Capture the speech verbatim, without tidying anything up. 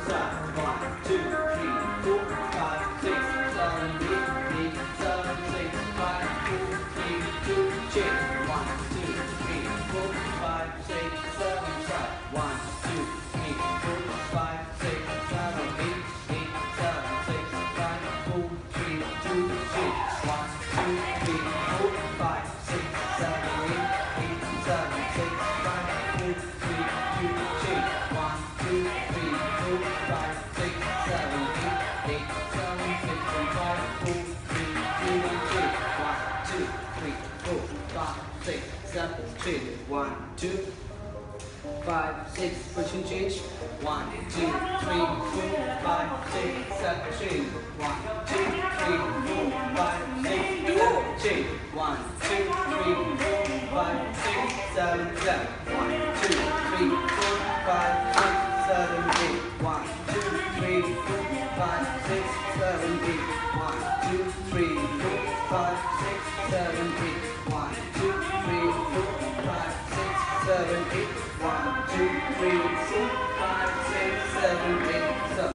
side. One, two, three, four, five, six, seven, eight, eight, seven, six, five, four, three, two, change. One, two, three, four, five, six, seven, side. One, two, three, four, five, six, seven, eight, eight, seven, six, five, four, three, two, change. One, two, three, four, five, six, seven, eight, eight, seven, six, five, four, three, two, change. One, two, three, four, five, six, seven, eight, eight, seven, six, five, four, three, two, change. One, two, three, four, five, six, seven, change. One, two, five, six, pushing change. One, two, three, four, five, six, seven, change. One, two, three, four, five, six, seven, change. One, two, three, four, five, six, seven, seven. One, two, three, four, five, six, seven, eight. One, two, three, four, five, six, seven, eight. One, two, three, four, five, six, seven, eight. One, two, three, four, five, six, seven, eight. One, two, three, four, five, six, seven, eight.